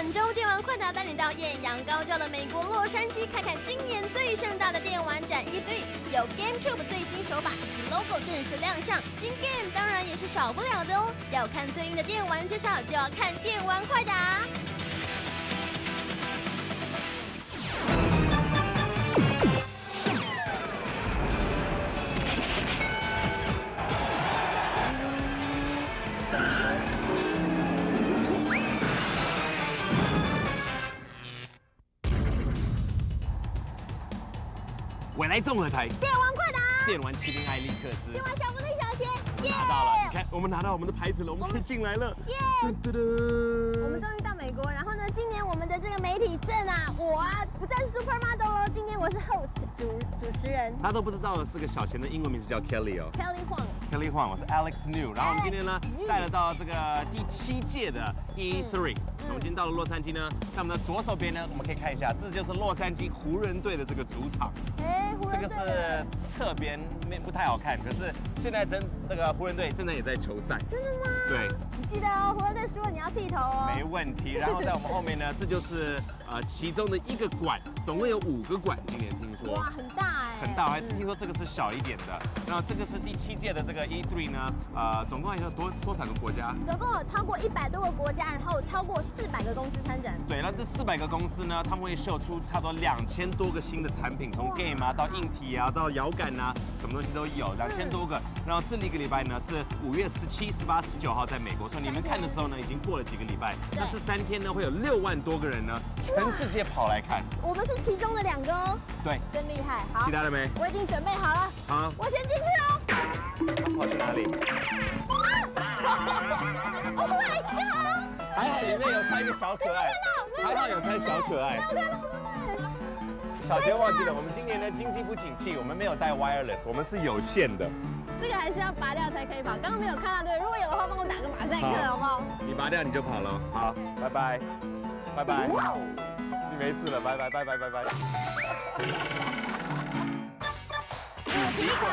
本周电玩快打带你到艳阳高照的美国洛杉矶，看看今年最盛大的电玩展 E3，有 GameCube 最新手把以及 logo 正式亮相，新 Game 当然也是少不了的哦。要看最硬的电玩介绍，就要看电玩快打。 未来综合台， 电玩快打， 电玩麒麟艾利克斯， 电玩小分队小贤， 拿到了！你看，我们拿到我们的牌子了，我们可以进来了。 耶！我们终于到美国，然后呢，今年我们的这个媒体证啊，我啊不再是 Supermodel 哦，今年我是 host 主持人。 他都不知道的是个小贤的英文名字叫 Kelly 哦 ，Kelly Huang。Kelly Huang， 我是 Alex New。然后我们今天呢带了到这个第7届的 E3。我们今天到了洛杉矶呢，在我们的左手边呢，我们可以看一下，这就是洛杉矶湖人队的这个主场。这个是侧边，不太好看。可是现在这个湖人队正在也在球赛。真的吗？对。 你记得哦，湖人队输了你要剃头哦。 没问题。然后在我们后面呢，这就是其中的一个馆，总共有5个馆，今年听说。 哇，很大哎。 很大，我还听说这个是小一点的。然后这个是第7届的这个 E3 呢，总共有多少个国家？ 总共有超过100多个国家，然后有超过400个公司参展。 对，那这400个公司呢，他们会秀出差不多2000多个新的产品，从 game 啊到硬体啊到摇杆啊，什么东西都有，2000多个。然后这1个礼拜呢是5月17、18、19号在美国，所以你们看的时候呢，已经过了几个礼拜。那这3天呢，会有6万多个人呢，全世界跑来看。 我们是其中的2个哦。对，真厉害。好， 其他的没？ 我已经准备好了。好，我先进去喽。 他跑去哪里 ？Oh my god！ 还好里面有穿一个小可爱，还好有穿小可爱。小贤忘记了，我们今年的经济不景气，我们没有带 wireless， 我们是有线的。 这个还是要拔掉才可以跑。刚刚没有看到，对，如果有的话，帮我打个马赛克，好不好？ 你拔掉你就跑了。好，拜拜，拜拜。你没事了，拜拜，拜拜，拜拜。 主题馆。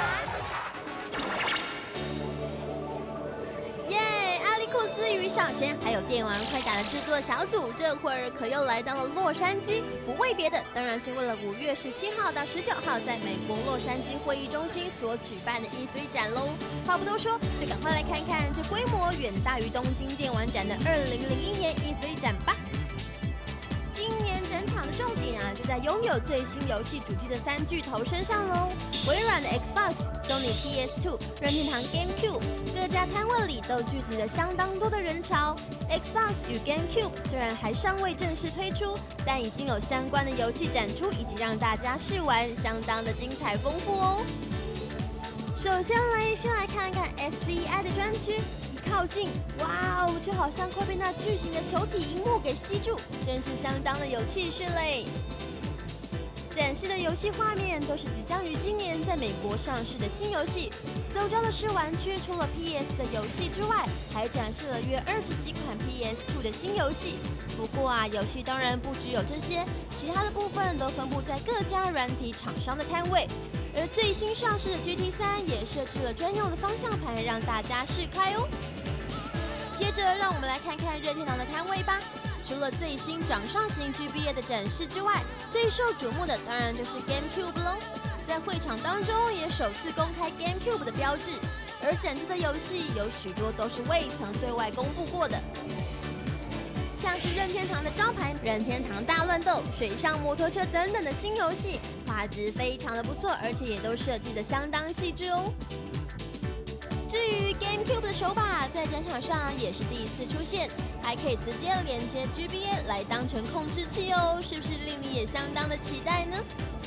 耶！阿利库斯与小贤还有电玩快打的制作小组，这会儿可又来到了洛杉矶，不为别的，当然是为了5月17号到19号在美国洛杉矶会议中心所举办的 E3 展喽。话不多说，就赶快来看看这规模远大于东京电玩展的2001年 E3 展吧。今年整场的重点啊，就在拥有最新游戏主机的3巨头身上喽。微软的 Xbox、Sony PS2、任天堂 GameCube， 各家摊位里都聚集了相当多的人潮。Xbox 与 GameCube 虽然还尚未正式推出，但已经有相关的游戏展出以及让大家试玩，相当的精彩丰富哦。首先来看看 SCI 的专区。靠近，哇哦，就好像快被那巨型的球体萤幕给吸住，真是相当的有气势嘞！展示的游戏画面都是即将于今年在美国上市的新游戏。周遭的试玩区除了 PS 的游戏之外，还展示了约20几款 PS2 的新游戏。不过啊，游戏当然不只有这些，其他的部分都分布在各家软体厂商的摊位。而最新上市的 GT3 也设置了专用的方向盘，让大家试开哦。接着，让我们来看看任天堂的摊位吧。除了最新掌上型 GBA 的展示之外，最受瞩目的当然就是 GameCube 喽。在会场当中也首次公开 GameCube 的标志，而展出的游戏有许多都是未曾对外公布过的。像是任天堂的招牌任天堂大乱斗、水上摩托车等等的新游戏，画质非常的不错，而且也都设计的相当细致哦。至于 GameCube 的手把在展场上也是第一次出现，还可以直接连接 GBA 来当成控制器哦，是不是令你也相当的期待呢？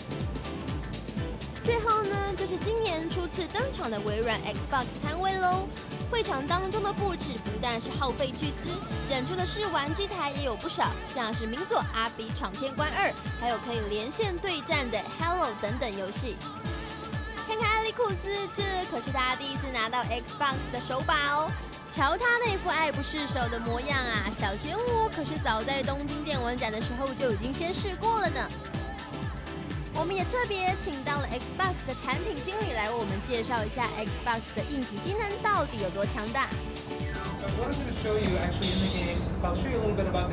最后呢，就是今年初次登场的微软 Xbox 摊位喽。会场当中的布置不但是耗费巨资，展出的试玩机台也有不少，像是名作《阿比闯天关2》，还有可以连线对战的 Halo 等等游戏。看看艾利库斯，这可是他第一次拿到 Xbox 的手把哦。瞧他那副爱不释手的模样啊，小贤我可是早在东京电玩展的时候就已经先试过了呢。我们也特别请到了 Xbox 的产品经理来为我们介绍一下 Xbox 的硬体机能到底有多强大。 What I'm going to show you actually in the game, I'll show you a little bit about the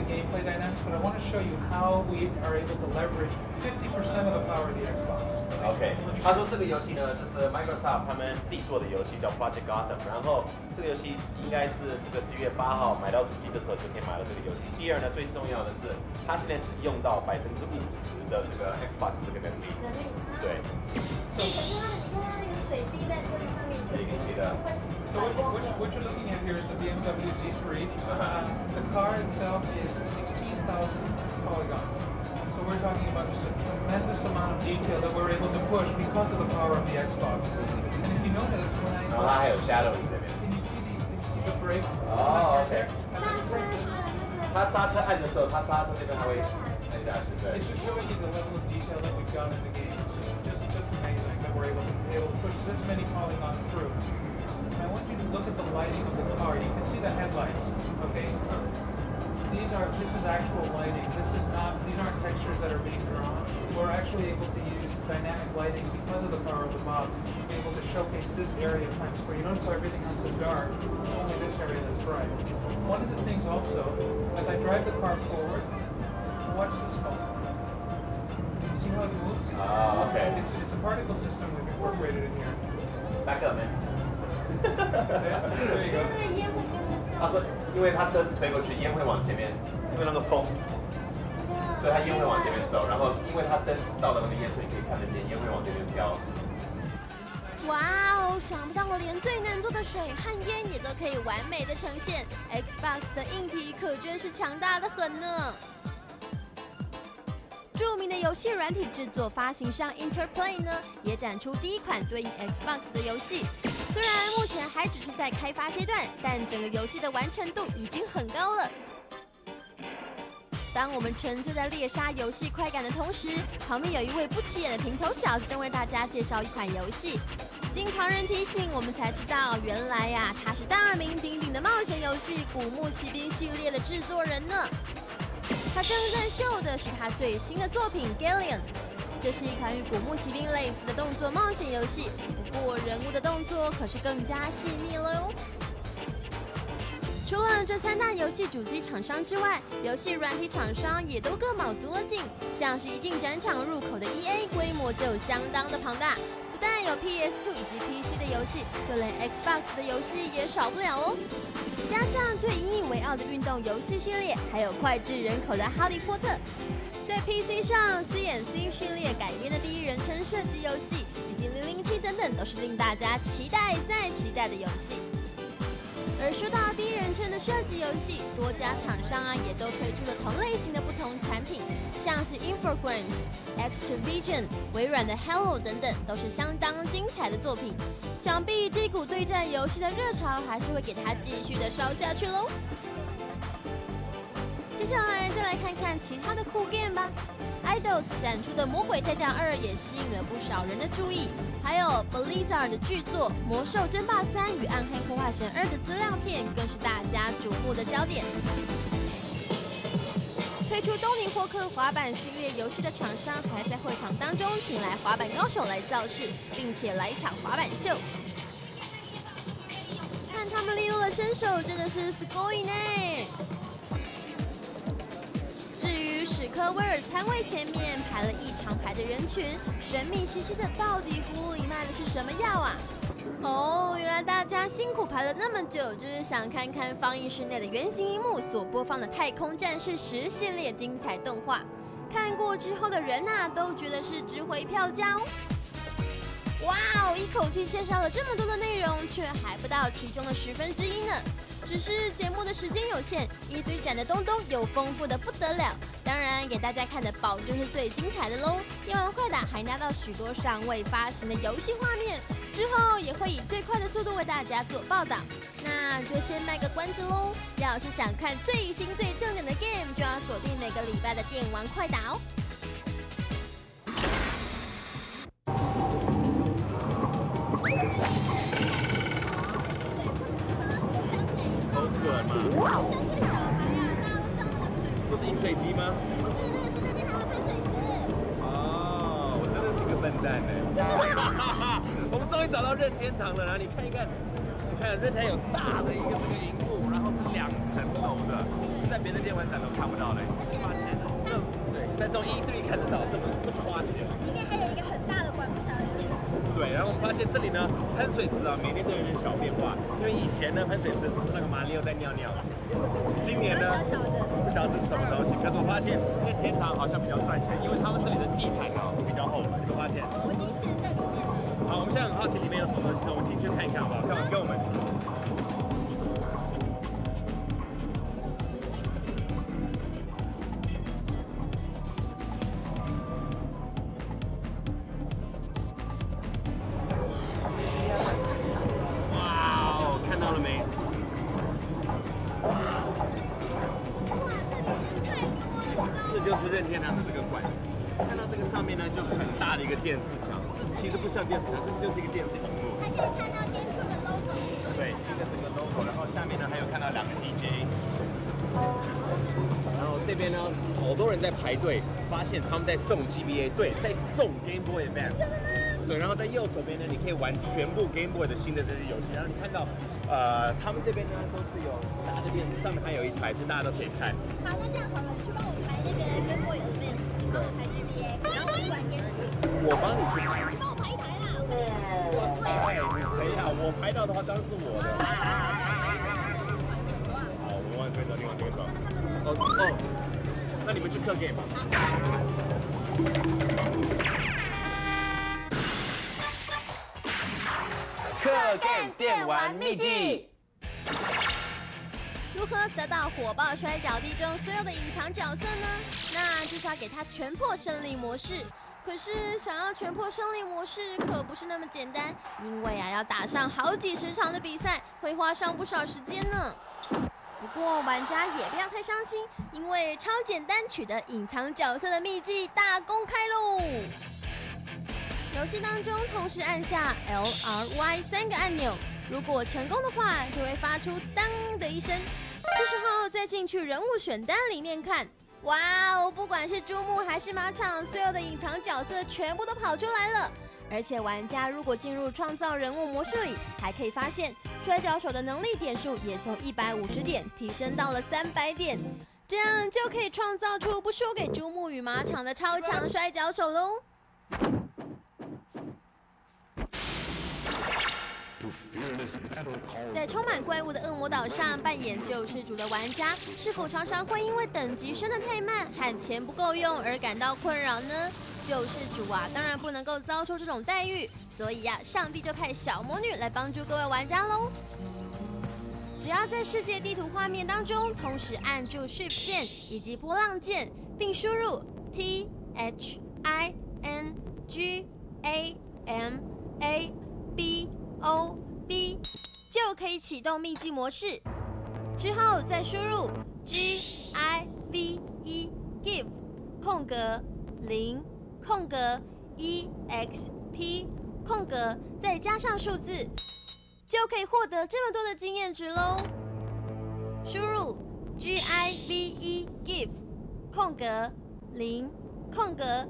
gameplay dynamics, but I want to show you how we are able to leverage 50% of the power of the Xbox. OK， 他说这个游戏呢，这是 Microsoft 他们自己做的游戏，叫 Project Gotham。然后这个游戏应该是这个4月8号买到主机的时候就可以买到这个游戏。第二呢，最重要的是，它现在只用到50%的这个 Xbox 这个能力。对。 可是你看它那个水滴在这上面，就 So what you're looking at here is the BMW Z3. The car itself is 16,000 polygons. So we're talking about just a tremendous amount of detail that we're able to push because of the power of the Xbox. And if you notice, when I... 然后它还有 shadowing 这边。 Can you see the brake? Oh, okay. 它刹车按的时候，它刹车这边它会按下去，对。 It's just showing you the level of detail that we've got in the game. It's just amazing that we're able to push this many polygons through. And I want you to look at the lighting of the car. You can see the headlights, okay? This is actual lighting. These aren't textures that are being drawn. We're actually able to use dynamic lighting because of the power of the mods to be able to showcase this area of Times Square. You notice how everything else is dark, only this area that's bright. One of the things also, as I drive the car forward, watch the smoke. You see how it moves? Oh, okay. It's a particle system we've incorporated in here. Back up, man. There you go. 他说，因为他车子推过去，烟会往前面，因为那个风，所以他烟会往前面走。然后，因为他灯照到那个烟，所以可以看得见烟会往这边飘。 哇哦，想不到连最难做的水和烟也都可以完美的呈现 ，Xbox 的硬体可真是强大的很呢。著名的游戏软体制作发行商 Interplay 呢，也展出第一款对应 Xbox 的游戏。虽然目前还只是在开发阶段，但整个游戏的完成度已经很高了。当我们沉醉在猎杀游戏快感的同时，旁边有一位不起眼的平头小子正为大家介绍一款游戏。经旁人提醒，我们才知道，原来呀，他是大名鼎鼎的冒险游戏《古墓奇兵》系列的制作人呢。他正在秀的是他最新的作品《Galleon》，这是一款与《古墓奇兵》类似的动作冒险游戏，不过人物的动作可是更加细腻了哟。除了这3大游戏主机厂商之外，游戏软体厂商也都各卯足了劲，像是一进展场入口的 EA 规模就相当的庞大，不但有 PS2 以及 PC 的游戏，就连 Xbox 的游戏也少不了哦。加上最引以为傲的运动游戏系列，还有脍炙人口的《哈利波特》，在 PC 上 CNC 系列改编的第一人称射击游戏，以及007等等，都是令大家期待再期待的游戏。而说到第一人称的射击游戏，多家厂商也都推出了同类型的不同产品，像是 Infogrames、Activision、微软的 Halo 等等，都是相当精彩的作品。想必这股对战游戏的热潮还是会给它继续的烧下去喽。接下来再来看看其他的酷 game 吧。Eidos 展出的《魔鬼大将2》也吸引了不少人的注意，还有 Blizzard 的巨作《魔兽争霸3》与《暗黑破坏神2》的资料片更是大家瞩目的焦点。推出东尼霍克滑板系列游戏的厂商还在会场当中请来滑板高手来造势，并且来一场滑板秀。看他们利落的身手，真的是すごいね。至于史科威尔摊位前面排了一长排的人群，神秘兮兮的，到底葫芦里卖的是什么药啊？哦，原来大家辛苦排了那么久，就是想看看放映室内的圆形荧幕所播放的《太空战士10》系列精彩动画。看过之后的人都觉得是值回票价哦。哇哦，一口气介绍了这么多的内容，却还不到其中的1/10呢。只是节目的时间有限，一堆展的东东有丰富的不得了，当然给大家看的保证是最精彩的喽。电玩快打还拿到许多尚未发行的游戏画面，之后也会以最快的速度为大家做报道。那就先卖个关子喽，要是想看最新最正点的 game， 就要锁定每个礼拜的电玩快打哦。 这是饮水机吗？ 不是，那个是那边他们喷水池。 哦，我真的是个笨蛋呢。我们终于找到任天堂了，然后你看一看，你看任天堂有大的一个这个荧幕，然后是2层楼的，是在别的电玩展都看不到嘞。发现对，在这种 E3 看得到这么花钱。 里面还有一个很大的馆，不晓得。 对，然后我们发现这里呢，喷水池啊，每天都有点小变化。因为以前呢，喷水池是那个马里奥在尿尿，今年呢，不晓得这是什么东西。可是我发现，因为天堂好像比较赚钱，因为他们这里的地毯啊比较厚了，你会发现。 我已经陷在里面了。 好，我们现在很好奇里面有什么东西，我们进去看一看好不好？跟我们。就是任天堂的这个馆，看到这个上面呢，就很大的一个电视墙，其实不像电视墙，这就是一个电视荧幕。 还可以看到电视的 logo。 对，新的这个 logo， 然后下面呢还有看到2个 DJ。然后这边呢，好多人在排队，发现他们在送 GBA， 对，在送 Game Boy Advance。对，然后在右手边呢，你可以玩全部 Game Boy 的新的这些游戏。然后你看到，他们这边呢都是有大的电视，上面还有一台是大家都可以看。 好，那这样好了，你去帮我排那个 Game Boy Advance，你帮我排 GBA，然后我去玩 Game Boy。 我帮你去排。 你帮我排一台啦，快点。 哇塞，谁呀？我排到的话当然是我的。好，我们往这边走，你往这边走。哦，那你们去客 game 吧。客 game 电玩秘籍。 如何得到火爆摔角地中所有的隐藏角色呢？那就是要给他全破胜利模式。可是想要全破胜利模式可不是那么简单，因为要打上好几十场的比赛，会花上不少时间呢。不过玩家也不要太伤心，因为超简单取得隐藏角色的秘技大公开喽！游戏当中同时按下 L、R、Y 3个按钮，如果成功的话，就会发出当的一声。这时候再进去人物选单里面看，哇哦，不管是珠穆还是马场，所有的隐藏角色全部都跑出来了。而且玩家如果进入创造人物模式里，还可以发现摔跤手的能力点数也从150点提升到了300点，这样就可以创造出不输给珠穆与马场的超强摔跤手喽。在充满怪物的恶魔岛上扮演救世主的玩家，是否常常会因为等级升得太慢和钱不够用而感到困扰呢？救世主当然不能够遭受这种待遇，所以上帝就派小魔女来帮助各位玩家喽。只要在世界地图画面当中同时按住 Shift 键以及波浪键，并输入 THINGAMABOB， 就可以启动秘技模式。之后再输入 GIVE 空格0空格 EXP 空格再加上数字，就可以获得这么多的经验值喽。输入 GIVE 空格0空格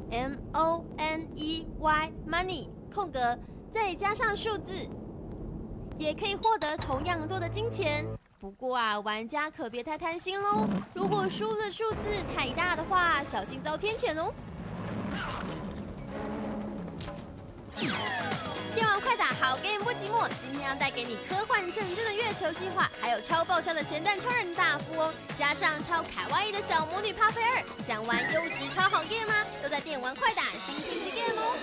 MONEY 空格再加上数字，也可以获得同样多的金钱。不过玩家可别太贪心喽，如果输的数字太大的话，小心遭天谴哦。电玩快打好 game 不寂寞，今天要带给你科幻政治的月球计划，还有超爆笑的咸蛋超人大富翁，加上超卡哇伊的小魔女帕菲尔。想玩优质超好 game 吗？都在电玩快打新天气 game 哦。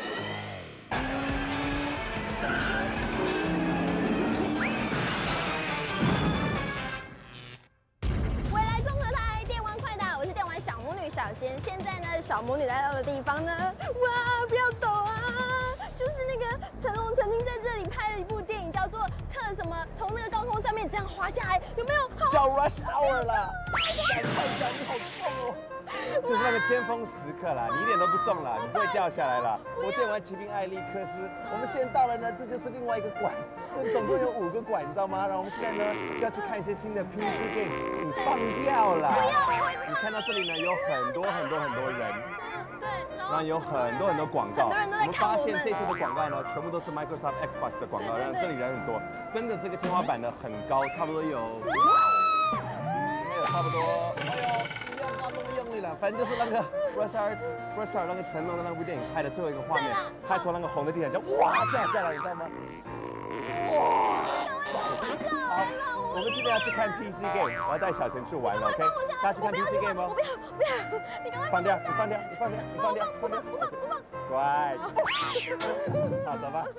小仙，现在呢，小魔女来到的地方呢，哇，不要抖啊！就是那个成龙曾经在这里拍了一部电影，叫做《特什么》，从那个高空上面这样滑下来，有没有？ 叫 Rush Hour 啦！赶快讲，你好重哦！就是那个尖峰时刻啦，你一点都不重啦，你不会掉下来啦。我电玩骑兵艾利克斯，我们现在到了呢，这就是另外一个馆，这总共有5个馆，你知道吗？然后我们现在呢就要去看一些新的 PC game， 你放掉啦！ 不要，我会你看到这里呢有很多人， 对， 然后有很多广告， 很多人都在看我们。 发现这次的广告呢，全部都是 Microsoft Xbox 的广告，让这里人很多，真的这个天花板呢很高，差不多有差不多。哎呦，不要抓这么用力了，反正就是那个 Rush Hour 那个成龙的那部电影拍的最后一个画面，他从那个红的地毯就哇这样下来，你知道吗？哇！好，我们现在要去看 PC Game， 我要带小璇去玩了 ，OK？ 大家去看 PC Game 吗？ 我不要，你赶快放掉，你放掉，你放掉，你放掉， 不放。 乖。好，走吧。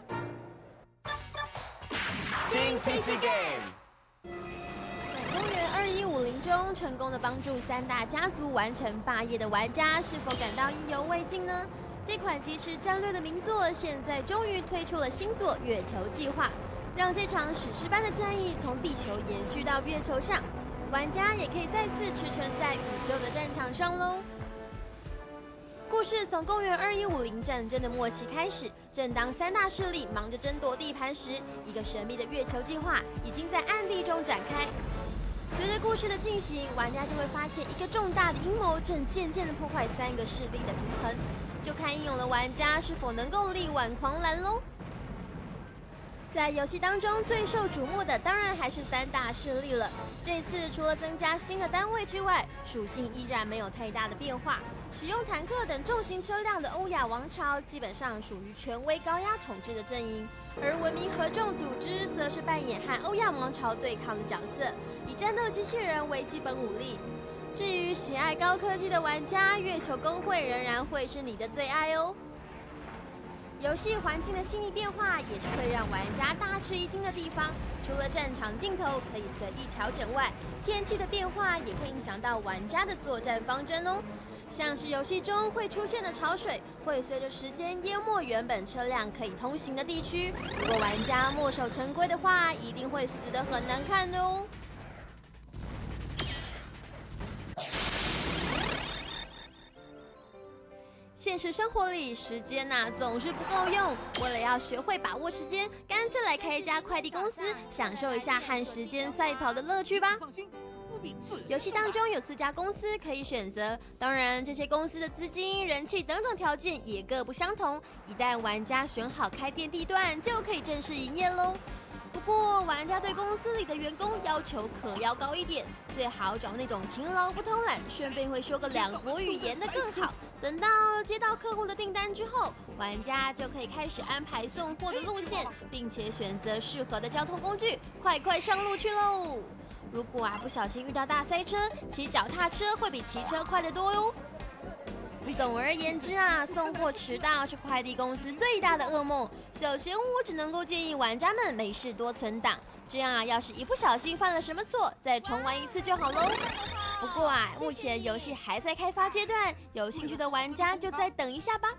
新 PC Game。 在公元2150中成功的帮助3大家族完成霸业的玩家，是否感到意犹未尽呢？这款即时战略的名作，现在终于推出了新作《月球计划》，让这场史诗般的战役从地球延续到月球上，玩家也可以再次驰骋在宇宙的战场上喽。故事从公元2150战争的末期开始，正当3大势力忙着争夺地盘时，一个神秘的月球计划已经在暗地中展开。随着故事的进行，玩家就会发现一个重大的阴谋正渐渐地破坏3个势力的平衡，就看英勇的玩家是否能够力挽狂澜喽。在游戏当中最受瞩目的当然还是3大势力了。这次除了增加新的单位之外，属性依然没有太大的变化。使用坦克等重型车辆的欧亚王朝基本上属于权威高压统治的阵营，而文明合众组织则是扮演和欧亚王朝对抗的角色，以战斗机器人为基本武力。至于喜爱高科技的玩家，月球工会仍然会是你的最爱哦。游戏环境的细腻变化也是会让玩家大吃一惊的地方。除了战场镜头可以随意调整外，天气的变化也会影响到玩家的作战方针哦。像是游戏中会出现的潮水，会随着时间淹没原本车辆可以通行的地区。如果玩家墨守成规的话，一定会死得很难看哦。现实生活里，时间总是不够用。为了要学会把握时间，干脆来开一家快递公司，享受一下和时间赛跑的乐趣吧。游戏当中有4家公司可以选择，当然这些公司的资金、人气等等条件也各不相同。一旦玩家选好开店地段，就可以正式营业喽。不过，玩家对公司里的员工要求可要高一点，最好找那种勤劳不偷懒，顺便会说个2国语言的更好。等到接到客户的订单之后，玩家就可以开始安排送货的路线，并且选择适合的交通工具，快上路去喽！如果不小心遇到大塞车，骑脚踏车会比骑车快得多哟。总而言之送货迟到是快递公司最大的噩梦。小贤我只能够建议玩家们没事多存档，这样要是一不小心犯了什么错，再重玩一次就好喽。不过目前游戏还在开发阶段，有兴趣的玩家就再等一下吧。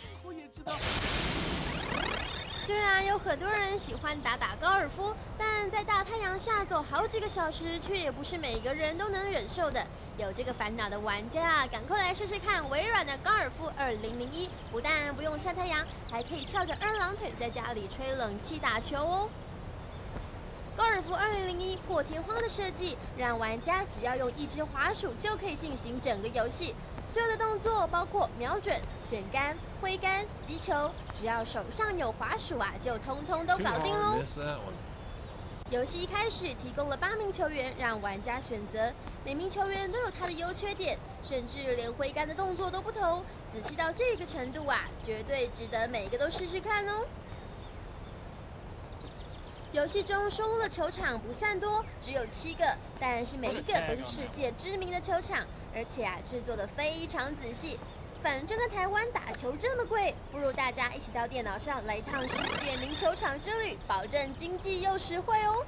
虽然有很多人喜欢打高尔夫，但在大太阳下走好几个小时，却也不是每个人都能忍受的。有这个烦恼的玩家赶快来试试看微软的高尔夫2001，不但不用晒太阳，还可以翘着2郎腿在家里吹冷气打球哦。高尔夫2001破天荒的设计，让玩家只要用1只滑鼠就可以进行整个游戏。所有的动作包括瞄准、选杆、挥杆、击球，只要手上有滑鼠就通通都搞定喽。游戏一开始提供了8名球员让玩家选择，每名球员都有他的优缺点，甚至连挥杆的动作都不同。仔细到这个程度绝对值得每个都试试看哦。游戏中收录的球场不算多，只有7个，但是每一个都是世界知名的球场，而且制作的非常仔细。反正在台湾打球这么贵，不如大家一起到电脑上来一趟世界名球场之旅，保证经济又实惠哦。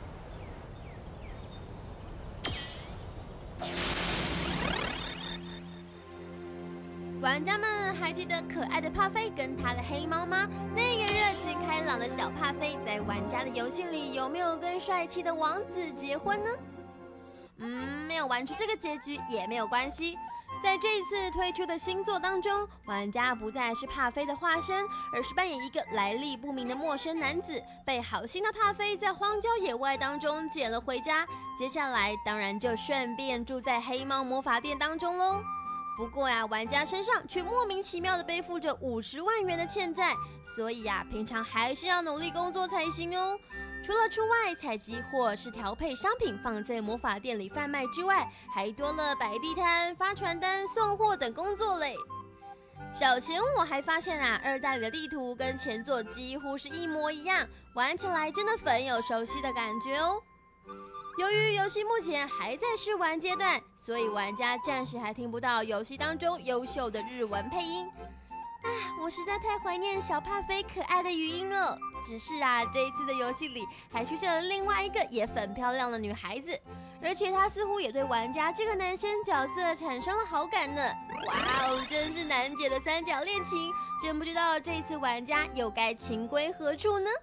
玩家们还记得可爱的帕菲跟他的黑猫吗？那个热情开朗的小帕菲，在玩家的游戏里有没有跟帅气的王子结婚呢？没有玩出这个结局也没有关系。在这一次推出的新作当中，玩家不再是帕菲的化身，而是扮演一个来历不明的陌生男子，被好心的帕菲在荒郊野外当中捡了回家。接下来当然就顺便住在黑猫魔法店当中喽。不过玩家身上却莫名其妙的背负着50万元的欠债，所以平常还是要努力工作才行哦。 除了出外采集或是调配商品放在魔法店里贩卖之外，还多了摆地摊、发传单、送货等工作嘞。小前我还发现啊，2代里的地图跟前作几乎是一模一样，玩起来真的很有熟悉的感觉哦。由于游戏目前还在试玩阶段，所以玩家暂时还听不到游戏当中优秀的日文配音。我实在太怀念小帕菲可爱的语音了。只是啊，这一次的游戏里还出现了另外一个也很漂亮的女孩子，而且她似乎也对玩家这个男生角色产生了好感呢。哇哦，真是难解的3角恋情，真不知道这一次玩家又该情归何处呢？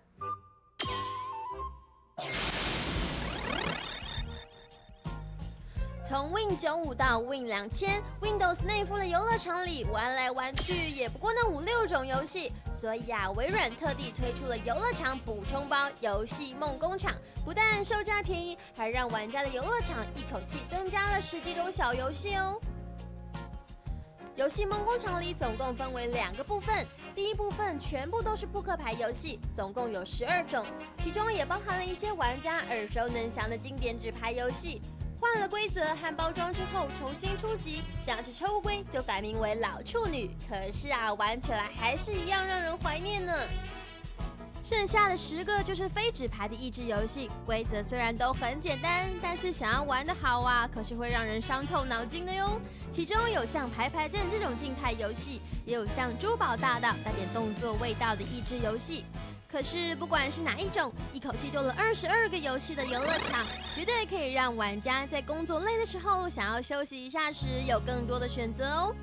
从 Win 95到 Win 2000，Windows 内附的游乐场里玩来玩去也不过那5、6种游戏，所以啊，微软特地推出了游乐场补充包——游戏梦工厂，不但售价便宜，还让玩家的游乐场一口气增加了10几种小游戏哦。游戏梦工厂里总共分为2个部分，第一部分全部都是扑克牌游戏，总共有12种，其中也包含了一些玩家耳熟能详的经典纸牌游戏。换了规则和包装之后重新出击，像是抽乌龟就改名为老处女，可是啊，玩起来还是一样让人怀念呢。剩下的10个就是非纸牌的益智游戏，规则虽然都很简单，但是想要玩得好啊，可是会让人伤透脑筋的哟。其中有像排牌阵这种静态游戏，也有像珠宝大道带点动作味道的益智游戏。可是不管是哪一种，一口气做了22个游戏的游乐场，绝对可以让玩家在工作累的时候，想要休息一下时有更多的选择哦。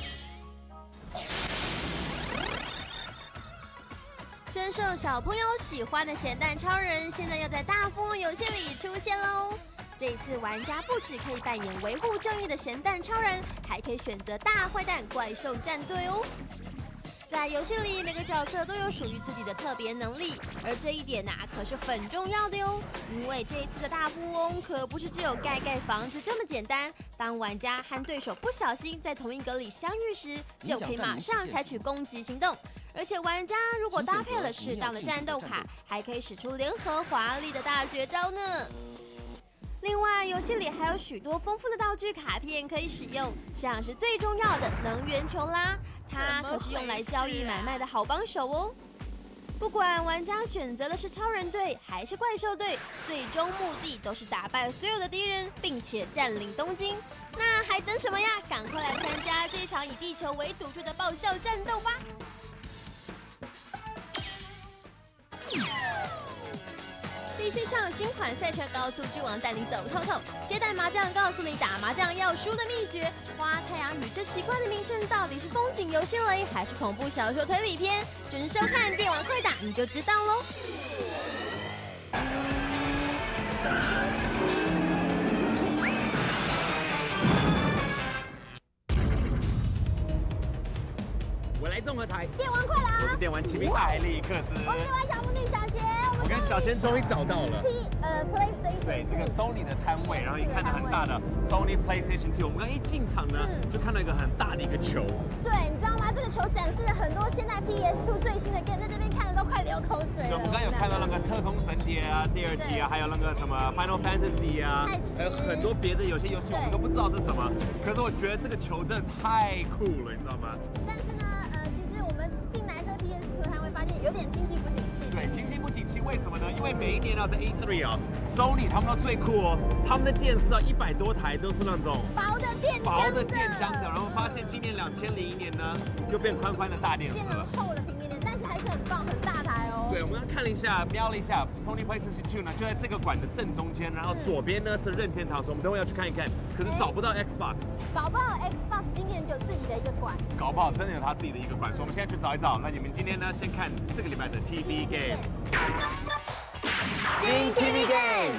深受小朋友喜欢的咸蛋超人，现在要在大富翁游戏里出现喽！这一次玩家不只可以扮演维护正义的咸蛋超人，还可以选择大坏蛋怪兽战队哦。在游戏里，每个角色都有属于自己的特别能力，而这一点可是很重要的哟。因为这一次的大富翁可不是只有盖房子这么简单，当玩家和对手不小心在同一格里相遇时，就可以马上采取攻击行动。而且玩家如果搭配了适当的战斗卡，还可以使出联合华丽的大绝招呢。另外，游戏里还有许多丰富的道具卡片可以使用，像是最重要的能源球啦，它可是用来交易买卖的好帮手哦。不管玩家选择的是超人队还是怪兽队，最终目的都是打败所有的敌人，并且占领东京。那还等什么呀？赶快来参加这场以地球为赌注的爆笑战斗吧！PC 上新款赛车高速之王带你走透透，接待麻将告诉你打麻将要输的秘诀。花太阳雨这奇怪的名称到底是风景游戏雷还是恐怖小说推理片？准时收看电玩快打你就知道喽。 我来综合台， 电玩快打， 我是电玩骑兵艾利克斯， 我是电玩小魔女小贤。 我跟小贤终于找到了。 PlayStation 对，这个 Sony 的摊位，然后一看到很大的 Sony PlayStation 2，我们刚一进场呢，就看到一个很大的一个球。 对，你知道吗？这个球展示了很多现在 PS2 最新的 game， 在这边看的都快流口水了。 对，我们刚有看到那个特工神谍啊，第2集啊，还有那个什么 Final Fantasy 啊，还有很多别的有些游戏我们都不知道是什么。可是我觉得这个球真的太酷了，你知道吗？ 但是呢，其实我们进来这 PS2 摊位发现有点经济不景气。 对，经济不景气，为什么呢？因为每一年在 E3 啊 ，Sony 他们都最酷哦，他们的电视100多台都是那种薄的电浆的，然后发现今年2001年呢，又变宽宽的大电视了， 变成厚的平面电，但是还是很棒，很大台哦。 对，我们刚看了一下，瞄了一下 ，Sony PlayStation 2呢就在这个馆的正中间，然后左边呢是任天堂，所以我们等会要去看一看，可是找不到 Xbox， 搞不好 Xbox 今年就有自己的一个馆， 搞不好真的有他自己的一个馆，所以我们现在去找一找。那你们今天呢，先看这个礼拜的 TV Game。 新 TV Game。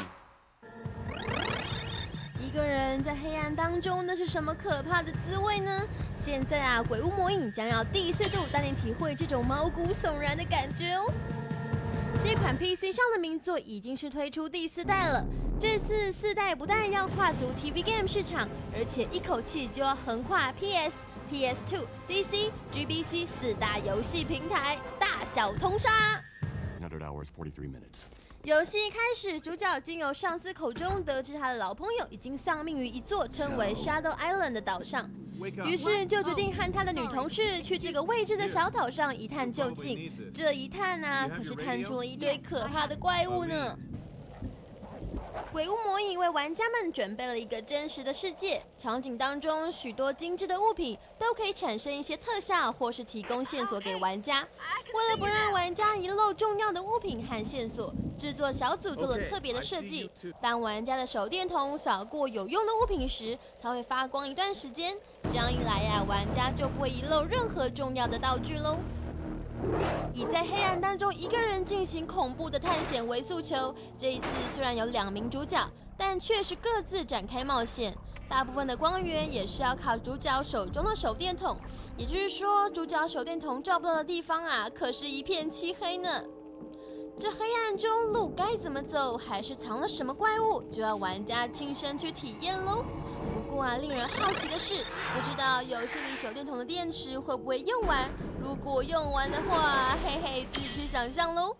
一个人在黑暗当中，那是什么可怕的滋味呢？现在啊，鬼屋魔影将要第4度带您体会这种毛骨悚然的感觉哦。这款 PC 上的名作已经是推出第4代了，这次4代不但要跨足 TV Game 市场，而且一口气就要横跨 PS、PS2、DC、GBC 4大游戏平台，大小通杀。 100 hours, 43 minutes. 游戏一开始，主角经由上司口中得知他的老朋友已经丧命于一座称为 Shadow Island 的岛上，于是就决定和他的女同事去这个未知的小岛上一探究竟。这一探啊，可是探出了一堆可怕的怪物呢。鬼屋魔影为玩家们准备了一个真实的世界，场景当中许多精致的物品都可以产生一些特效，或是提供线索给玩家。为了不让玩家遗漏重要的物品和线索，制作小组做了特别的设计。当玩家的手电筒扫过有用的物品时，它会发光一段时间，这样一来呀，玩家就不会遗漏任何重要的道具喽。以在黑暗当中一个人进行恐怖的探险为诉求，这一次虽然有2名主角，但却是各自展开冒险。大部分的光源也是要靠主角手中的手电筒，也就是说，主角手电筒照不到的地方啊，可是一片漆黑呢。这黑暗中路该怎么走，还是藏了什么怪物，就要玩家亲身去体验喽。不过啊，令人好奇的是，不知道游戏里手电筒的电池会不会用完？如果用完的话，嘿嘿，自己去想象喽。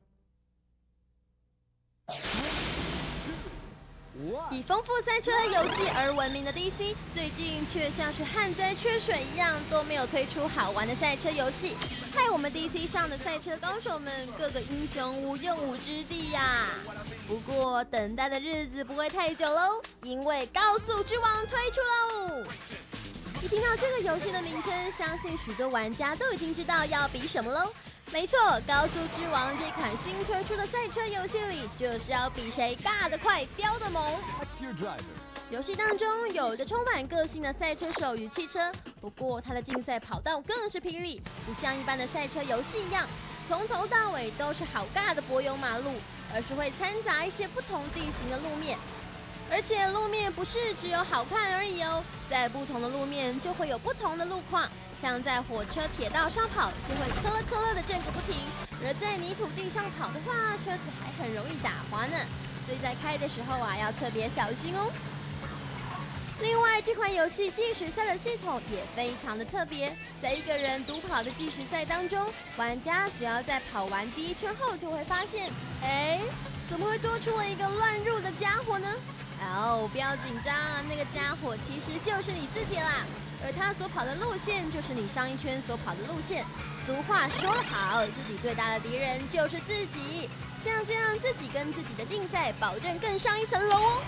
以丰富赛车游戏而闻名的 DC， 最近却像是旱灾缺水一样，都没有推出好玩的赛车游戏，害我们 DC 上的赛车高手们个个英雄无用武之地呀。不过等待的日子不会太久喽，因为高速之王推出喽！一听到这个游戏的名称，相信许多玩家都已经知道要比什么喽。没错，高速之王这款新推出的赛车游戏里，就是要比谁尬得快、飙得猛。游戏当中有着充满个性的赛车手与汽车，不过它的竞赛跑道更是霹雳，不像一般的赛车游戏一样，从头到尾都是好尬的柏油马路，而是会掺杂一些不同地形的路面。而且路面不是只有好看而已哦，在不同的路面就会有不同的路况。像在火车铁道上跑，就会磕了磕了的震个不停；而在泥土地上跑的话，车子还很容易打滑呢。所以在开的时候啊，要特别小心哦。另外，这款游戏计时赛的系统也非常的特别，在一个人独跑的计时赛当中，玩家只要在跑完第1圈后，就会发现，怎么会多出了一个乱入的家伙呢？哦，不要紧张，那个家伙其实就是你自己啦。而他所跑的路线就是你上一圈所跑的路线。俗话说得好，自己最大的敌人就是自己。像这样自己跟自己的竞赛，保证更上一层楼哦。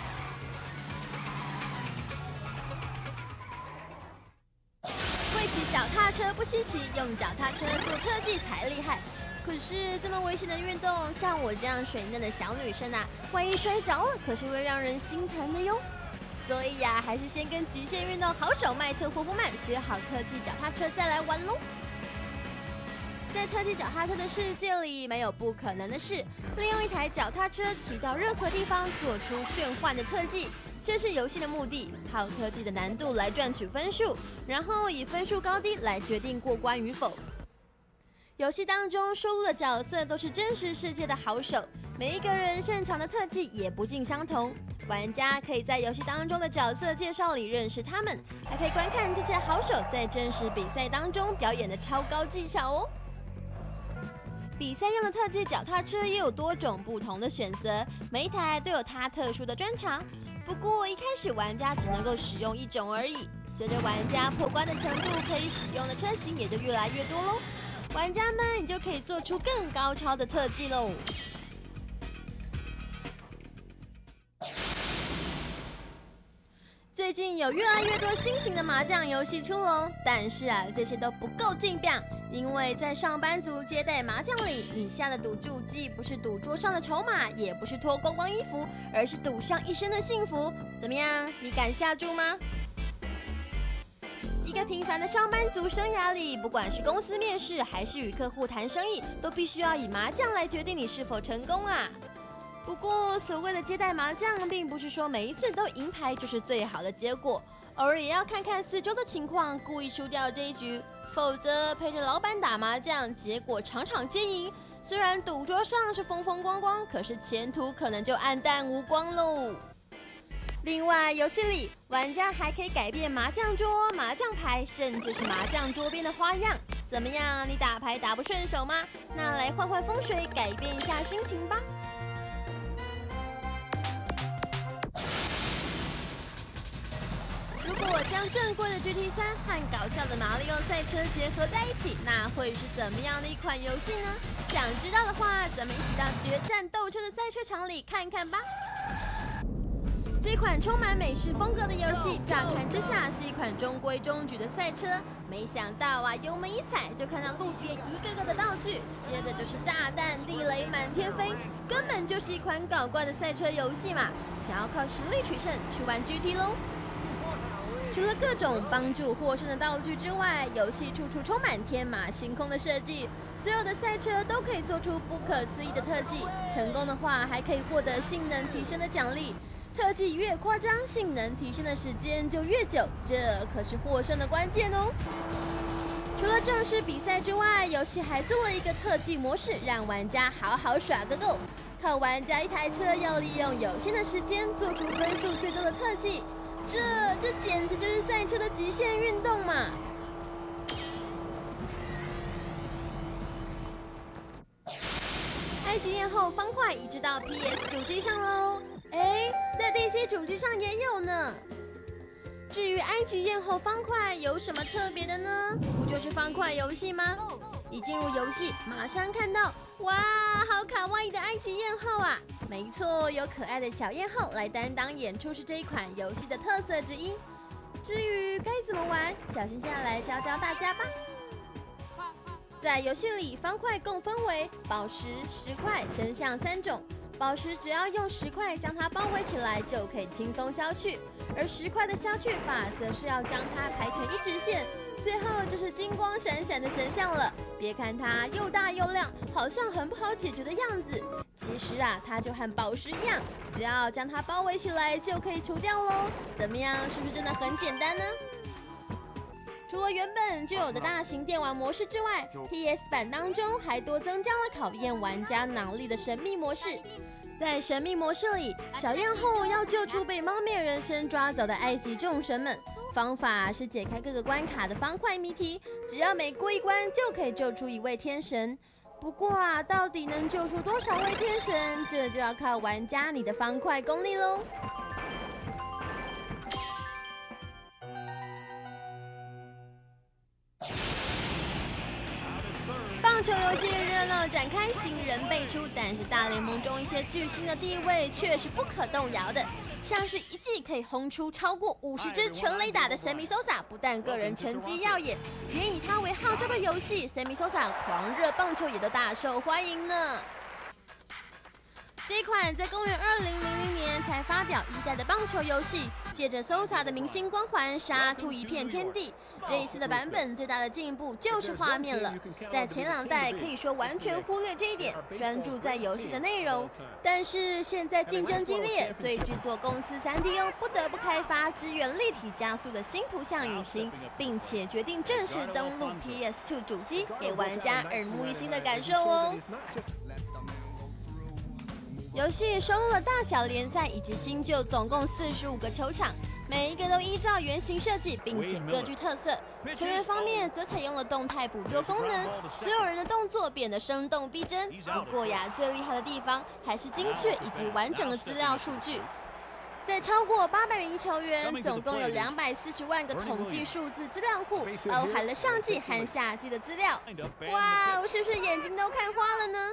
会骑脚踏车不稀奇，用脚踏车做特技才厉害。可是这么危险的运动，像我这样水嫩的小女生啊，万一摔着了，可是会让人心疼的哟。所以呀，还是先跟极限运动好手迈特·霍夫曼学好特技脚踏车再来玩喽。在特技脚踏车的世界里，没有不可能的事。利用一台脚踏车骑到任何地方，做出炫幻的特技，这是游戏的目的。靠特技的难度来赚取分数，然后以分数高低来决定过关与否。游戏当中收录的角色都是真实世界的好手，每一个人擅长的特技也不尽相同。玩家可以在游戏当中的角色介绍里认识他们，还可以观看这些好手在真实比赛当中表演的超高技巧哦。比赛用的特技脚踏车也有多种不同的选择，每一台都有它特殊的专长。不过一开始玩家只能够使用1种而已，随着玩家破关的程度，可以使用的车型也就越来越多喽。玩家们，你就可以做出更高超的特技喽。最近有越来越多新型的麻将游戏出笼，但是啊，这些都不够劲爆，因为在上班族接待麻将里，你下的赌注既不是赌桌上的筹码，也不是脱光光衣服，而是赌上一生的幸福。怎么样，你敢下注吗？一个平凡的上班族生涯里，不管是公司面试还是与客户谈生意，都必须要以麻将来决定你是否成功啊。不过，所谓的接待麻将，并不是说每一次都赢牌就是最好的结果，偶尔也要看看四周的情况，故意输掉这一局，否则陪着老板打麻将，结果场场皆赢。虽然赌桌上是风风光光，可是前途可能就黯淡无光喽。另外，游戏里玩家还可以改变麻将桌、麻将牌，甚至是麻将桌边的花样。怎么样？你打牌打不顺手吗？那来换换风水，改变一下心情吧。 果将正规的 GT3和搞笑的马里奥赛车结合在一起，那会是怎么样的一款游戏呢？想知道的话，咱们一起到决战斗车的赛车场里看看吧。这款充满美式风格的游戏，乍看之下是一款中规中矩的赛车，没想到啊，油门一踩就看到路边一个个的道具，接着就是炸弹、地雷满天飞，根本就是一款搞怪的赛车游戏嘛！想要靠实力取胜，去玩 GT 咯。除了各种帮助获胜的道具之外，游戏处处充满天马行空的设计，所有的赛车都可以做出不可思议的特技，成功的话还可以获得性能提升的奖励。特技越夸张，性能提升的时间就越久，这可是获胜的关键哦。除了正式比赛之外，游戏还做了一个特技模式，让玩家好好耍个够。靠玩家一台车要利用有限的时间做出分数最多的特技，这简直就是赛车的极限运动嘛！埃及艳后方块移植到 PS 主机上喽。哎，在 DC 主机上也有呢。至于埃及艳后方块有什么特别的呢？不就是方块游戏吗？一进入游戏，马上看到，哇，好卡哇伊的埃及艳后啊！没错，有可爱的小艳后来担当演出是这一款游戏的特色之一。至于该怎么玩，小新现在来教教大家吧。在游戏里，方块共分为宝石、石块、神像3种。宝石只要用石块将它包围起来，就可以轻松消去；而石块的消去法，则是要将它排成一直线。最后就是金光闪闪的神像了。别看它又大又亮，好像很不好解决的样子，其实啊，它就和宝石一样，只要将它包围起来就可以除掉喽。怎么样，是不是真的很简单呢？除了原本就有的大型电玩模式之外 ，PS 版当中还多增加了考验玩家脑力的神秘模式。在神秘模式里，小艳后要救出被猫面人参抓走的埃及众神们。方法是解开各个关卡的方块谜题，只要每过一关就可以救出一位天神。不过啊，到底能救出多少位天神，这就要靠玩家你的方块功力喽。棒球游戏热闹展开，新人辈出，但是大联盟中一些巨星的地位却是不可动摇的。像是一季可以轰出超过50支全垒打的 Sammy Sosa， 不但个人成绩耀眼，连以他为号召的游戏 Sammy Sosa 狂热棒球也都大受欢迎呢。这款在公元2000年才发表1代的棒球游戏，借着 Sosa 的明星光环杀出一片天地。这一次的版本最大的进步就是画面了，在前2代可以说完全忽略这一点，专注在游戏的内容。但是现在竞争激烈，所以制作公司3DO不得不开发支援立体加速的新图像引擎，并且决定正式登陆 PS2 主机，给玩家耳目一新的感受哦。游戏收录了大小联赛以及新旧总共45个球场，每一个都依照原型设计，并且各具特色。球员方面则采用了动态捕捉功能，所有人的动作变得生动逼真。不过呀，最厉害的地方还是精确以及完整的资料数据。在超过800名球员，总共有240万个统计数字资料库，包含了上季和下季的资料。哇，我是不是眼睛都看花了呢？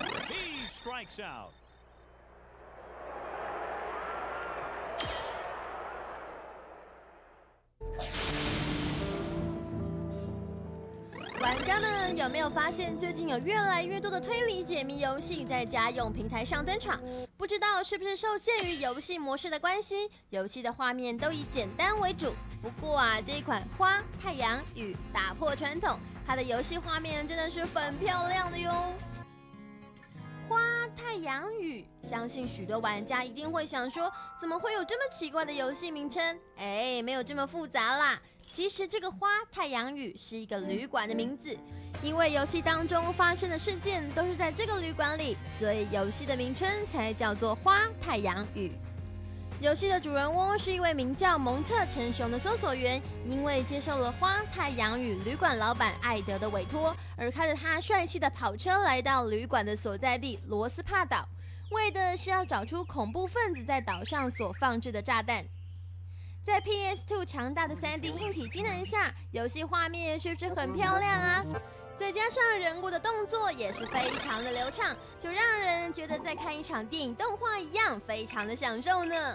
玩家们有没有发现，最近有越来越多的推理解谜游戏在家用平台上登场？不知道是不是受限于游戏模式的关系，游戏的画面都以简单为主。不过啊，这一款花、太阳、雨打破传统，它的游戏画面真的是很漂亮的哟。花、太阳、雨，相信许多玩家一定会想说，怎么会有这么奇怪的游戏名称？哎，没有这么复杂啦。其实这个花、太阳、雨是一个旅馆的名字，因为游戏当中发生的事件都是在这个旅馆里，所以游戏的名称才叫做花、太阳、雨。游戏的主人翁是一位名叫蒙特陈雄的搜索员，因为接受了花、太阳与旅馆老板艾德的委托，而开着他帅气的跑车来到旅馆的所在地罗斯帕岛，为的是要找出恐怖分子在岛上所放置的炸弹。 在 PS2 强大的3D 硬体机能下，游戏画面是不是很漂亮啊？再加上人物的动作也是非常的流畅，就让人觉得在看一场电影动画一样，非常的享受呢。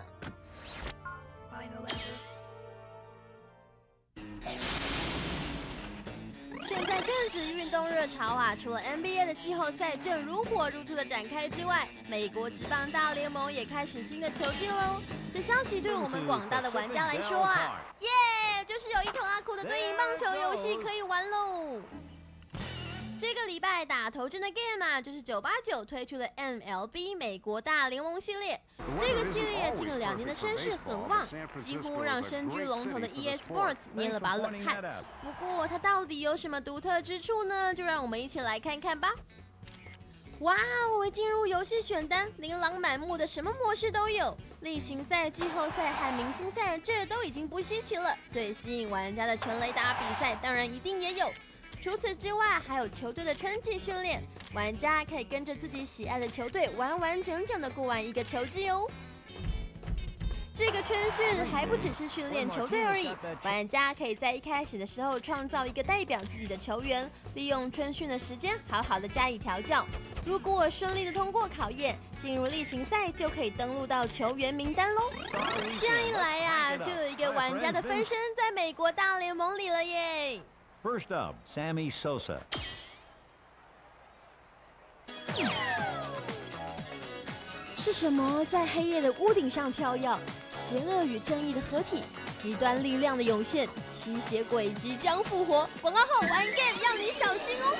现在正值运动热潮啊，除了 NBA 的季后赛正如火如荼的展开之外，美国职棒大联盟也开始新的球季喽。这消息对我们广大的玩家来说啊，耶，就是有一头阿酷的对应棒球游戏可以玩喽。这个礼拜打头阵的 game 啊，就是989推出的 MLB 美国大联盟系列。这个系列近2年的声势很旺，几乎让身居龙头的 EA Sports 捏了把冷汗。不过它到底有什么独特之处呢？就让我们一起来看看吧。哇哦！进入游戏选单，琳琅满目的什么模式都有，例行赛、季后赛和明星赛，这都已经不稀奇了。最吸引玩家的全垒打比赛，当然一定也有。除此之外，还有球队的春季训练，玩家可以跟着自己喜爱的球队完完整整的过完一个球季哦。这个春训还不只是训练球队而已，玩家可以在一开始的时候创造一个代表自己的球员，利用春训的时间好好的加以调教。如果顺利的通过考验，进入例行赛就可以登录到球员名单喽。这样一来呀，就有一个玩家的分身在美国大联盟里了耶。 First up, Sammy Sosa. 是什么在黑夜的屋顶上跳跃？邪恶与正义的合体，极端力量的涌现，吸血鬼即将复活。广告后玩 game 要你小心哦。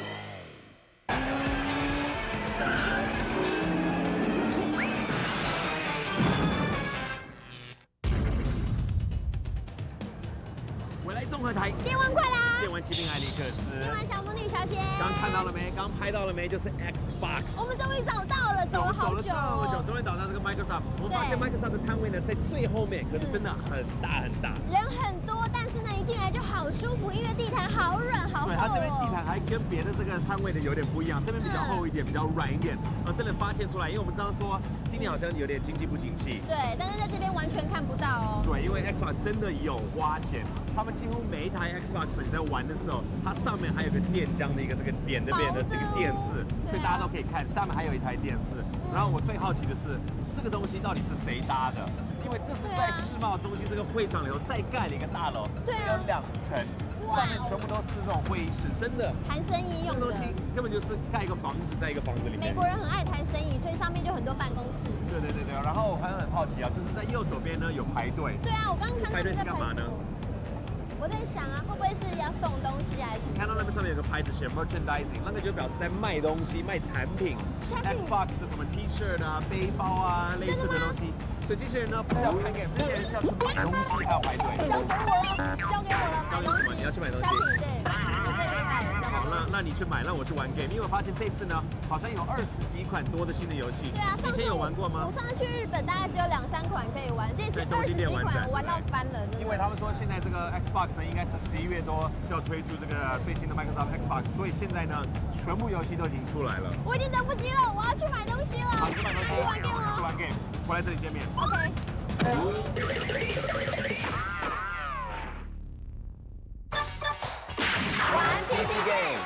未来综合台， 电玩快啦！ 电玩骑兵艾利克斯， 电玩小魔女小姐， 刚看到了没？刚拍到了没？就是 Xbox。 我们终于找到了，走了好久哦。 这么久，终于找到这个 Microsoft。我们发现 Microsoft 的摊位呢在最后面，可是真的很大很大， 人很多，但是呢一进来就好舒服，因为地毯好软好厚哦。 对，它这边地毯还跟别的这个摊位的有点不一样，这边比较厚一点，比较软一点。真的发现出来，因为我们知道说今年好像有点经济不景气。 对，但是在这边完全看不到哦。 对，因为 Xbox 真的有花钱，他们几乎每一台 Xbox 你在玩的时候，它上面还有个电浆的一个这个扁的这个电视，所以大家都可以看，下面还有一台电视。然后我最好奇的是，这个东西到底是谁搭的？因为这是在世贸中心这个会场里头再盖了一个大楼， 对啊， 有2层。上面全部都是这种会议室，真的谈生意用的。 这个东西根本就是盖一个房子在一个房子里面。 美国人很爱谈生意，所以上面就很多办公室。 对。然后我还很好奇啊，就是在右手边呢有排队。 对啊，我刚看到排队是干嘛呢？ 我在想啊，会不会是要送东西还是？ 看到那边上面有个牌子写 merchandising， 那个就表示在卖东西、卖产品。Xbox 的什么 T-shirt 啊、背包啊类似的东西。所以这些人呢不是要看 game， 这些人是要去买东西，还要排队。 交给我了，交给我了，买东西。 你要去买东西。 商品对，我最厉害了。 好，那你去买，让我去玩 game。因为我发现这次呢，好像有20几款多的新的游戏。 对啊， 以前有玩过吗？ 我上次去日本大概只有2、3款可以玩，这次20几款玩到翻了。 因为他们说现在这个 Xbox 呢，应该是11月多就要推出这个最新的 Microsoft Xbox， 所以现在呢，全部游戏都已经出来了。 我已经等不及了，我要去买东西了。 好，去买东西， 去玩 game 了。 去玩 game， 回来这里见面。 OK。 玩 PC Game。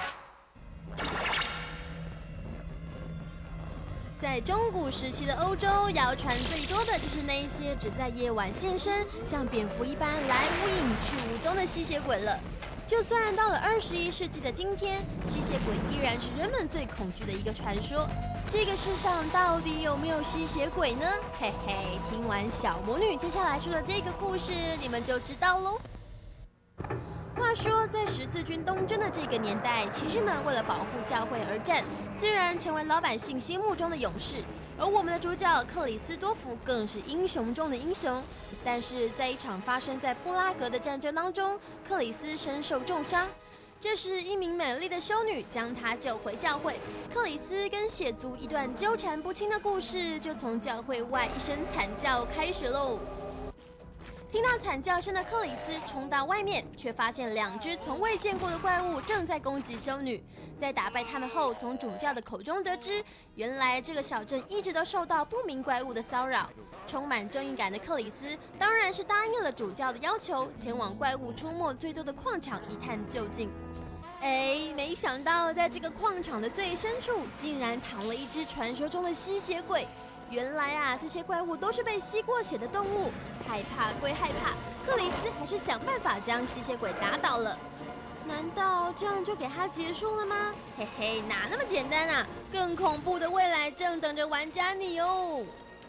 在中古时期的欧洲，谣传最多的就是那一些只在夜晚现身，像蝙蝠一般来无影去无踪的吸血鬼了。就算到了21世纪的今天，吸血鬼依然是人们最恐惧的一个传说。这个世上到底有没有吸血鬼呢？嘿嘿，听完小魔女接下来说的这个故事，你们就知道喽。话说，在十字军东征的这个年代，骑士们为了保护教会而战，自然成为老百姓心目中的勇士。而我们的主角克里斯多夫更是英雄中的英雄。但是在一场发生在布拉格的战争当中，克里斯身受重伤。这时，一名美丽的修女将他救回教会。克里斯跟血族一段纠缠不清的故事，就从教会外一声惨叫开始喽。 听到惨叫声的克里斯冲到外面，却发现2只从未见过的怪物正在攻击修女。在打败他们后，从主教的口中得知，原来这个小镇一直都受到不明怪物的骚扰。充满正义感的克里斯当然是答应了主教的要求，前往怪物出没最多的矿场一探究竟。没想到在这个矿场的最深处，竟然躺了一只传说中的吸血鬼。原来啊，这些怪物都是被吸过血的动物。害怕归害怕，克里斯还是想办法将吸血鬼打倒了。难道这样就给他结束了吗？嘿嘿，哪那么简单啊！更恐怖的未来正等着玩家你哦。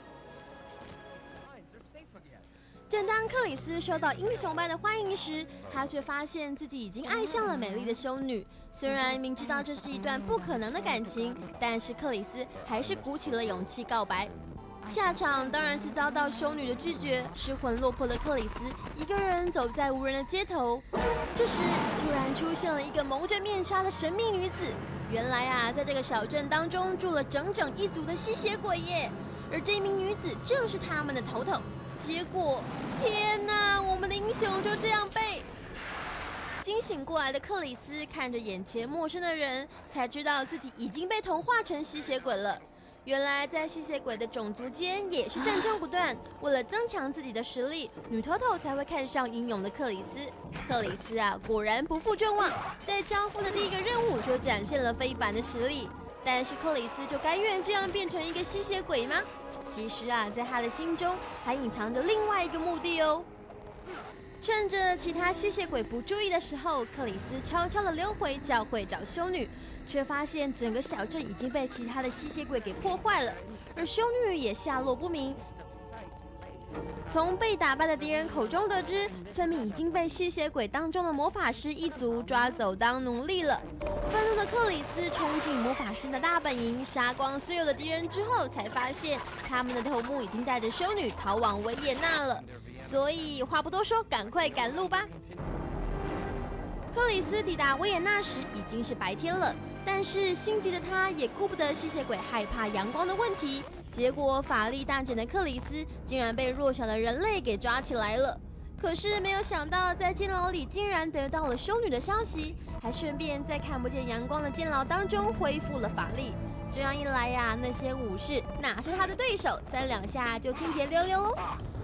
正当克里斯受到英雄般的欢迎时，他却发现自己已经爱上了美丽的修女。虽然明知道这是一段不可能的感情，但是克里斯还是鼓起了勇气告白。下场当然是遭到修女的拒绝，失魂落魄的克里斯一个人走在无人的街头。这时，突然出现了一个蒙着面纱的神秘女子。原来啊，在这个小镇当中住了整整一族的吸血鬼耶，而这名女子正是他们的头头。结果，天哪，我们的英雄就这样被……惊醒过来的克里斯看着眼前陌生的人，才知道自己已经被同化成吸血鬼了。原来在吸血鬼的种族间也是战争不断，为了增强自己的实力，女头头才会看上英勇的克里斯。克里斯啊，果然不负众望，在交付的第一个任务就展现了非凡的实力。但是克里斯就甘愿这样变成一个吸血鬼吗？其实啊，在他的心中还隐藏着另外一个目的哦。趁着其他吸血鬼不注意的时候，克里斯悄悄地溜回教会找修女，却发现整个小镇已经被其他的吸血鬼给破坏了，而修女也下落不明。从被打败的敌人口中得知，村民已经被吸血鬼当中的魔法师一族抓走当奴隶了。愤怒的克里斯冲进魔法师的大本营，杀光所有的敌人之后，才发现他们的头目已经带着修女逃往维也纳了。所以话不多说，赶快赶路吧。克里斯抵达维也纳时已经是白天了，但是心急的他也顾不得吸血鬼害怕阳光的问题。结果法力大减的克里斯竟然被弱小的人类给抓起来了。可是没有想到，在监牢里竟然得到了修女的消息，还顺便在看不见阳光的监牢当中恢复了法力。这样一来呀，那些武士哪是他的对手，3两下就清洁溜溜喽。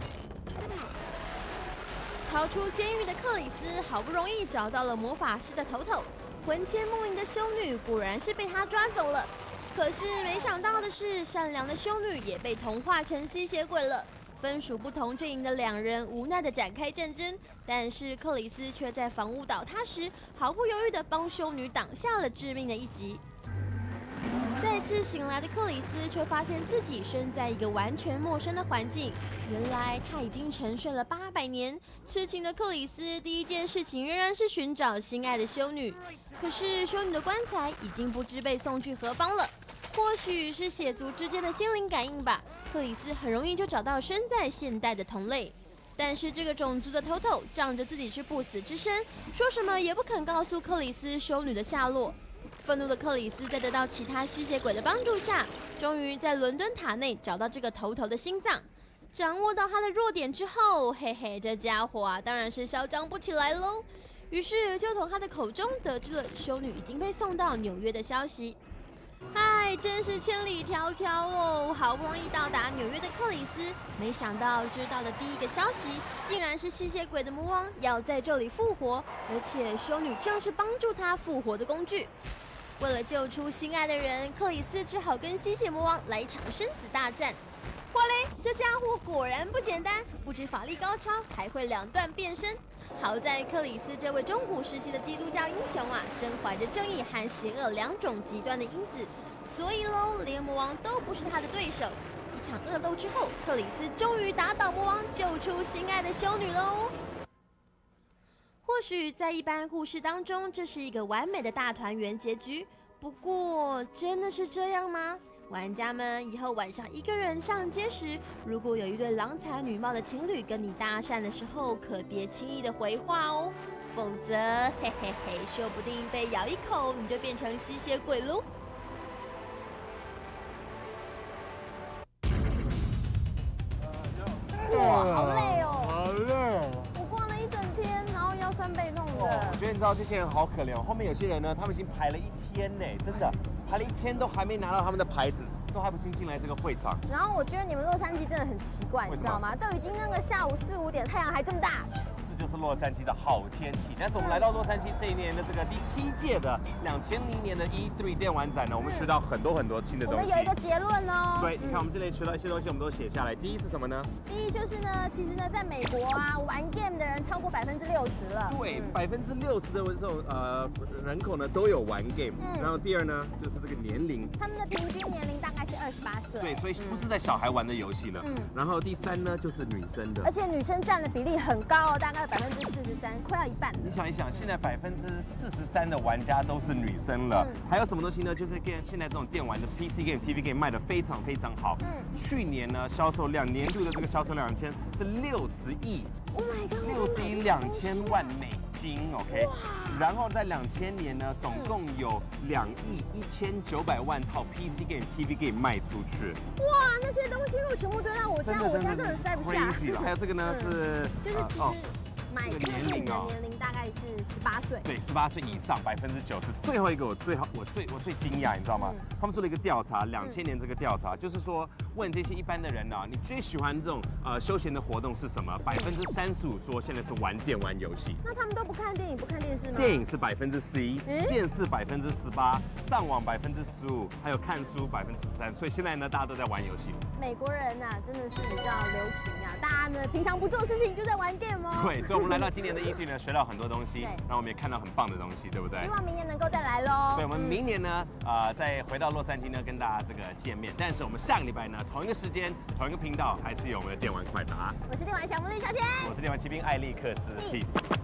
逃出监狱的克里斯好不容易找到了魔法师的头头，魂牵梦萦的修女果然是被他抓走了。可是没想到的是，善良的修女也被同化成吸血鬼了。分属不同阵营的2人无奈地展开战争，但是克里斯却在房屋倒塌时毫不犹豫地帮修女挡下了致命的一击。再次醒来的克里斯却发现自己身在一个完全陌生的环境，原来他已经沉睡了800年。痴情的克里斯第一件事情仍然是寻找心爱的修女，可是修女的棺材已经不知被送去何方了。或许是血族之间的心灵感应吧，克里斯很容易就找到身在现代的同类。但是这个种族的头头仗着自己是不死之身，说什么也不肯告诉克里斯修女的下落。愤怒的克里斯在得到其他吸血鬼的帮助下，终于在伦敦塔内找到这个头头的心脏。掌握到他的弱点之后，嘿嘿，这家伙啊当然是嚣张不起来喽。于是就从他的口中得知了修女已经被送到纽约的消息。唉，真是千里迢迢哦！好不容易到达纽约的克里斯，没想到知道的第一个消息，竟然是吸血鬼的魔王要在这里复活，而且修女正是帮助他复活的工具。为了救出心爱的人，克里斯只好跟吸血魔王来一场生死大战。哇嘞，这家伙果然不简单，不止法力高超，还会2段变身。好在克里斯这位中古时期的基督教英雄啊，身怀着正义和邪恶2种极端的因子，所以喽，连魔王都不是他的对手。一场恶斗之后，克里斯终于打倒魔王，救出心爱的修女喽。或许在一般故事当中，这是一个完美的大团圆结局。不过，真的是这样吗？玩家们以后晚上一个人上街时，如果有一对郎才女貌的情侣跟你搭讪的时候，可别轻易的回话哦，否则嘿嘿嘿，说不定被咬一口你就变成吸血鬼喽。 哇，好累哦！ 好累算被动哦， 的我。觉得你知道这些人好可怜哦，后面有些人呢，他们已经排了一天呢，真的排了一天都还没拿到他们的牌子，都还不进来这个会场。 然后我觉得你们洛杉矶真的很奇怪，你知道吗？都已经那个下午4、5点，太阳还这么大。 这就是洛杉矶的好天气。但是我们来到洛杉矶这一年的这个第7届的2000年的 E3 电玩展呢，我们学到很多新的我东西。 们有一个结论哦。 对，你看我们这里学到一些东西，我们都写下来。第一是什么呢？ 第一就是呢，其实呢，在美国啊，玩 game 的人超过60%了。 对，60%的这种人口呢都有玩 game。然后第二呢，就是这个年龄。 他们的平均年龄大概是28岁。 对，所以不是在小孩玩的游戏了。然后第3呢，就是女生的。 而且女生占的比例很高哦，大概43%，快要一半。 你想一想，现在43%的玩家都是女生了。还有什么东西呢？就是现在这种电玩的 PC game、TV game 卖得非常好。去年呢，销售量年度的这个销售量是60亿。 Oh my god！ 60亿2000万美金 ，OK。然后在2000年呢，总共有2亿1900万套 PC game、TV game 卖出去。 哇，那些东西如果全部堆到我家，我家根本塞不下。 crazy 了。还有这个呢是， 就是其实买这个年龄大概是18岁。 对，18岁以上90%。最后一个我最惊讶，你知道吗？他们做了一个调查，2000年这个调查就是说问这些一般的人呢，你最喜欢这种休闲的活动是什么？35%说现在是玩电玩游戏。 那他们都不看电影、不看电视吗？ 电影是11%，电视18%，上网15%，还有看书13%。所以现在呢，大家都在玩游戏。 美国人呐，真的是比较流行啊，大家呢平常不做事情就在玩电哦。 对，所以我们来到今年的E3呢，学到很多东西，然后我们也看到很棒的东西，对不对？ 希望明年能够再来喽。 所以我们明年呢，再回到洛杉矶呢，跟大家这个见面。但是我们下个礼拜呢，同一个时间、同一个频道，还是有我们的电玩快答。 我是电玩小魔女小贤， 我是电玩骑兵艾利克斯 ，Peace。